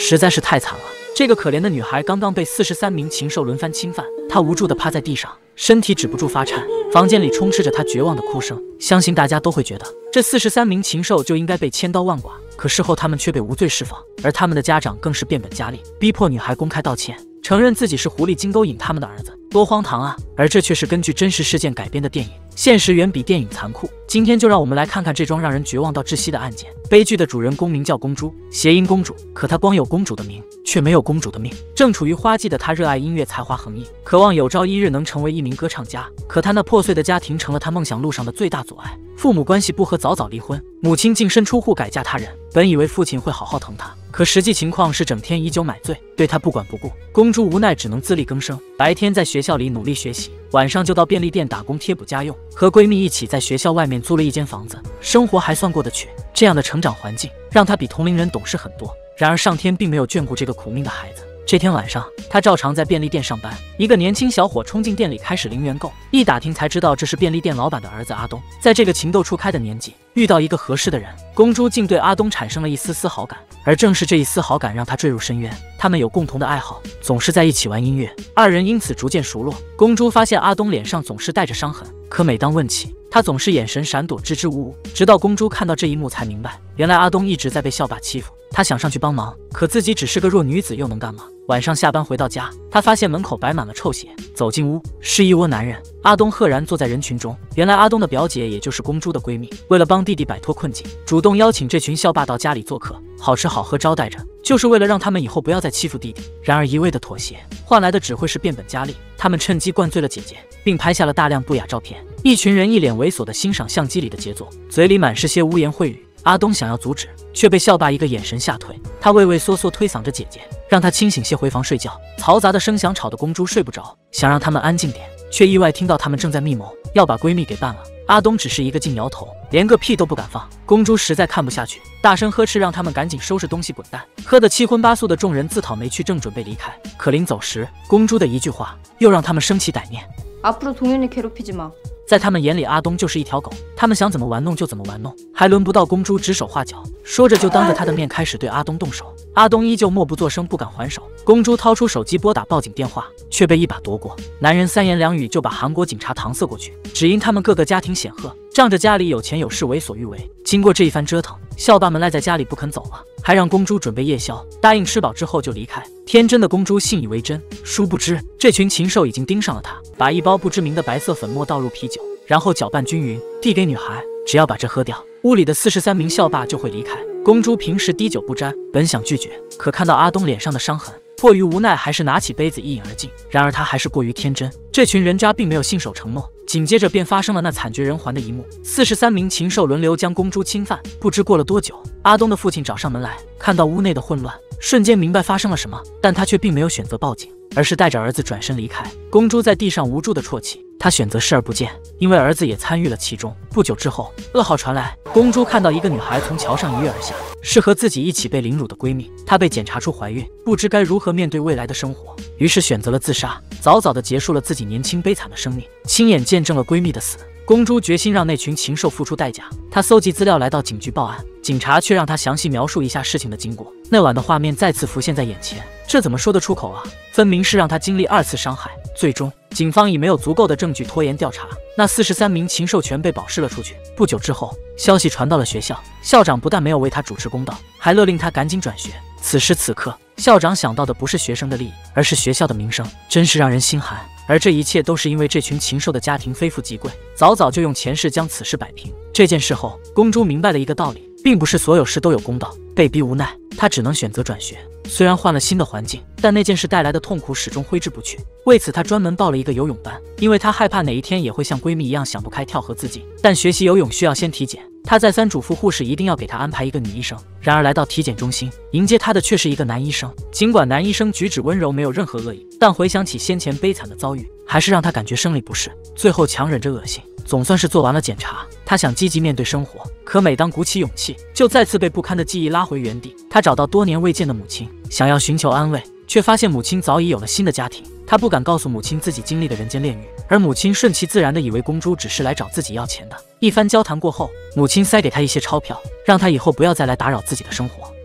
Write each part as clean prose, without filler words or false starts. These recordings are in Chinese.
实在是太惨了。这个可怜的女孩刚刚被43名禽兽轮番侵犯，她无助地趴在地上，身体止不住发颤。房间里充斥着她绝望的哭声。相信大家都会觉得，这43名禽兽就应该被千刀万剐，可事后他们却被无罪释放，而他们的家长更是变本加厉，逼迫女孩公开道歉，承认自己是狐狸精勾引他们的儿子。多荒唐啊！而这却是根据真实事件改编的电影，现实远比电影残酷。今天就让我们来看看这桩让人绝望到窒息的案件。悲剧的主人公名叫公主，谐音公主，可她光有公主的名，却没有公主的命。正处于花季的她热爱音乐，才华横溢，渴望有朝一日能成为一名歌唱家。可她那破碎的家庭成了她梦想路上的最大阻碍。父母关系不和，早早离婚，母亲净身出户改嫁他人。本以为父亲会好好疼她，可实际情况是整天以酒买醉，对她不管不顾。公主无奈只能自力更生，白天在学校里努力学习，晚上就到便利店打工贴补家用，和闺蜜一起在学校外面租了一间房子，生活还算过得去。这样的成长环境让她比同龄人懂事很多。然而上天并没有眷顾这个苦命的孩子。这天晚上，他照常在便利店上班。一个年轻小伙冲进店里开始零元购，一打听才知道这是便利店老板的儿子阿东。在这个情窦初开的年纪，遇到一个合适的人，公主竟对阿东产生了一丝丝好感。而正是这一丝好感让他坠入深渊。他们有共同的爱好，总是在一起玩音乐，二人因此逐渐熟络。公主发现阿东脸上总是带着伤痕，可每当问起，他总是眼神闪躲，支支吾吾。直到公主看到这一幕才明白，原来阿东一直在被校霸欺负。她想上去帮忙，可自己只是个弱女子，又能干嘛？晚上下班回到家，她发现门口摆满了臭血，走进屋是一窝男人。阿东赫然坐在人群中。原来阿东的表姐也就是公主的闺蜜，为了帮弟弟摆脱困境，主动邀请这群校霸到家里做客，好吃好喝招待着，就是为了让他们以后不要再欺负弟弟。然而一味的妥协换来的只会是变本加厉。他们趁机灌醉了姐姐，并拍下了大量不雅照片。一群人一脸猥琐地欣赏相机里的杰作，嘴里满是些污言秽语。阿东想要阻止，却被校霸一个眼神吓退。他畏畏缩缩推搡着姐姐，让她清醒些回房睡觉。嘈杂的声响吵得公猪睡不着，想让他们安静点，却意外听到他们正在密谋要把闺蜜给办了。阿东只是一个劲摇头，连个屁都不敢放。公猪实在看不下去，大声呵斥让他们赶紧收拾东西滚蛋。喝得七荤八素的众人自讨没趣，正准备离开，可临走时，公猪的一句话又让他们生起歹念。 앞으로 동현이 괴롭히지 마。 在他们眼里，阿东就是一条狗，他们想怎么玩弄就怎么玩弄，还轮不到公猪指手画脚。说着就当着他的面开始对阿东动手。阿东依旧默不作声，不敢还手。公猪掏出手机拨打报警电话，却被一把夺过。男人三言两语就把韩国警察搪塞过去。只因他们个个家庭显赫，仗着家里有钱有势，为所欲为。经过这一番折腾，校霸们赖在家里不肯走了，还让公猪准备夜宵，答应吃饱之后就离开。天真的公猪信以为真，殊不知这群禽兽已经盯上了他，把一包不知名的白色粉末倒入啤酒，然后搅拌均匀，递给女孩，只要把这喝掉，屋里的43名校霸就会离开。公猪平时滴酒不沾，本想拒绝，可看到阿东脸上的伤痕，迫于无奈还是拿起杯子一饮而尽。然而他还是过于天真，这群人渣并没有信守承诺。紧接着便发生了那惨绝人寰的一幕，43名禽兽轮流将公猪侵犯。不知过了多久，阿东的父亲找上门来，看到屋内的混乱，瞬间明白发生了什么，但他却并没有选择报警，而是带着儿子转身离开。公猪在地上无助地啜泣，他选择视而不见，因为儿子也参与了其中。不久之后，噩耗传来，公猪看到一个女孩从桥上一跃而下，是和自己一起被凌辱的闺蜜。她被检查出怀孕，不知该如何面对未来的生活，于是选择了自杀，早早地结束了自己年轻悲惨的生命，亲眼见证了闺蜜的死。公猪决心让那群禽兽付出代价，他搜集资料来到警局报案，警察却让他详细描述一下事情的经过。那晚的画面再次浮现在眼前，这怎么说得出口啊？分明是让他经历2次伤害。最终，警方以没有足够的证据拖延调查，那43名禽兽全被保释了出去。不久之后，消息传到了学校，校长不但没有为他主持公道，还勒令他赶紧转学。此时此刻，校长想到的不是学生的利益，而是学校的名声，真是让人心寒。而这一切都是因为这群禽兽的家庭非富即贵，早早就用钱势将此事摆平。这件事后，公猪明白了一个道理，并不是所有事都有公道。被逼无奈，他只能选择转学。虽然换了新的环境，但那件事带来的痛苦始终挥之不去。为此，他专门报了一个游泳班，因为他害怕哪一天也会像闺蜜一样想不开跳河自尽。但学习游泳需要先体检，他再三嘱咐护士一定要给他安排一个女医生。然而来到体检中心，迎接他的却是一个男医生。尽管男医生举止温柔，没有任何恶意，但回想起先前悲惨的遭遇，还是让他感觉生理不适。最后强忍着恶心，总算是做完了检查。他想积极面对生活，可每当鼓起勇气，就再次被不堪的记忆拉回原地。他找到多年未见的母亲，想要寻求安慰，却发现母亲早已有了新的家庭。他不敢告诉母亲自己经历的人间炼狱，而母亲顺其自然地以为公猪只是来找自己要钱的。一番交谈过后，母亲塞给他一些钞票，让他以后不要再来打扰自己的生活。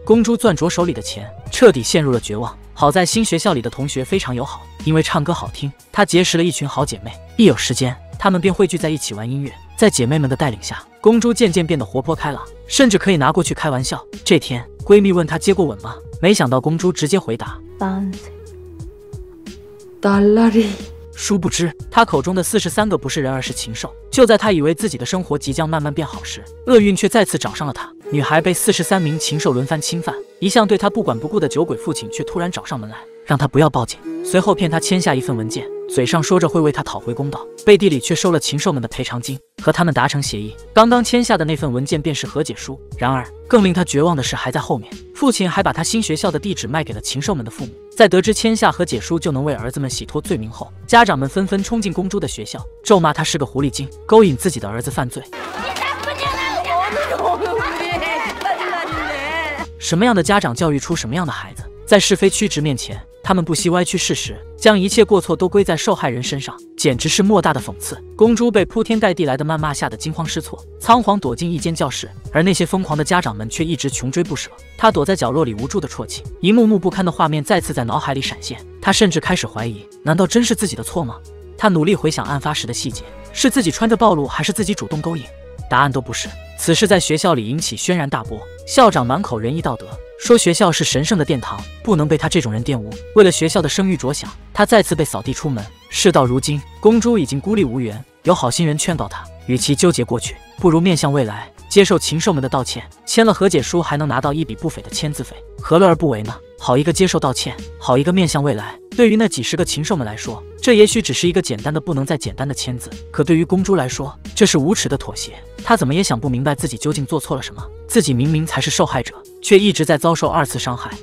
公主攥着手里的钱，彻底陷入了绝望。好在新学校里的同学非常友好，因为唱歌好听，她结识了一群好姐妹。一有时间，她们便汇聚在一起玩音乐。在姐妹们的带领下，公主渐渐变得活泼开朗，甚至可以拿过去开玩笑。这天，闺蜜问她接过吻吗？没想到公主直接回答 달라리。 殊不知，她口中的43个不是人，而是禽兽。就在她以为自己的生活即将慢慢变好时，厄运却再次找上了她。女孩被43名禽兽轮番侵犯，一向对她不管不顾的酒鬼父亲却突然找上门来，让她不要报警，随后骗她签下一份文件，嘴上说着会为她讨回公道，背地里却收了禽兽们的赔偿金，和他们达成协议。刚刚签下的那份文件便是和解书。然而，更令她绝望的事还在后面。父亲还把他新学校的地址卖给了禽兽们的父母。在得知签下和解书就能为儿子们洗脱罪名后，家长们纷纷冲进公主的学校，咒骂她是个狐狸精，勾引自己的儿子犯罪。什么样的家长教育出什么样的孩子？在是非曲直面前，他们不惜歪曲事实，将一切过错都归在受害人身上，简直是莫大的讽刺。公主被铺天盖地来的谩骂吓得惊慌失措，仓皇躲进一间教室，而那些疯狂的家长们却一直穷追不舍。她躲在角落里无助的啜泣，一幕幕不堪的画面再次在脑海里闪现。她甚至开始怀疑，难道真是自己的错吗？她努力回想案发时的细节，是自己穿着暴露，还是自己主动勾引？答案都不是。此事在学校里引起轩然大波，校长满口仁义道德，说学校是神圣的殿堂，不能被他这种人玷污。为了学校的声誉着想，他再次被扫地出门。事到如今，公主已经孤立无援，有好心人劝告她，与其纠结过去，不如面向未来，接受禽兽们的道歉。签了和解书，还能拿到一笔不菲的签字费，何乐而不为呢？好一个接受道歉，好一个面向未来。对于那几十个禽兽们来说，这也许只是一个简单的不能再简单的签字，可对于公主来说，这是无耻的妥协。她怎么也想不明白自己究竟做错了什么，自己明明才是受害者，却一直在遭受2次伤害。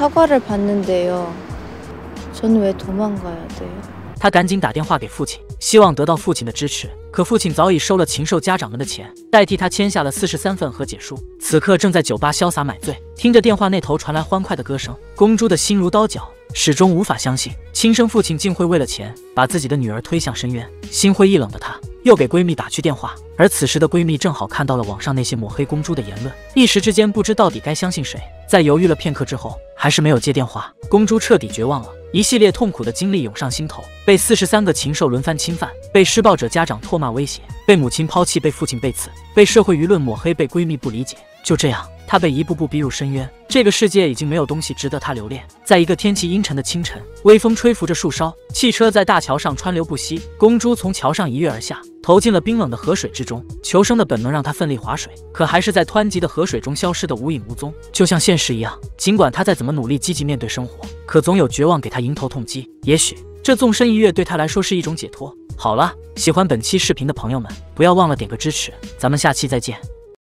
사과를받는데요전왜도망가야돼요 他赶紧打电话给父亲，希望得到父亲的支持。可父亲早已收了禽兽家长们的钱，代替他签下了43份和解书。此刻正在酒吧潇洒买醉，听着电话那头传来欢快的歌声，公主的心如刀绞，始终无法相信亲生父亲竟会为了钱把自己的女儿推向深渊。心灰意冷的她又给闺蜜打去电话，而此时的闺蜜正好看到了网上那些抹黑公主的言论，一时之间不知到底该相信谁。在犹豫了片刻之后，还是没有接电话。公主彻底绝望了，一系列痛苦的经历涌上心头，被43个禽兽轮番侵犯，被施暴者家长唾骂威胁，被母亲抛弃，被父亲背刺，被社会舆论抹黑，被闺蜜不理解。就这样，她被一步步逼入深渊。这个世界已经没有东西值得她留恋。在一个天气阴沉的清晨，微风吹拂着树梢，汽车在大桥上川流不息。公猪从桥上一跃而下，投进了冰冷的河水之中。求生的本能让他奋力划水，可还是在湍急的河水中消失得无影无踪，就像现实一样。尽管他再怎么努力积极面对生活，可总有绝望给他迎头痛击。也许这纵身一跃对他来说是一种解脱。好了，喜欢本期视频的朋友们，不要忘了点个支持，咱们下期再见。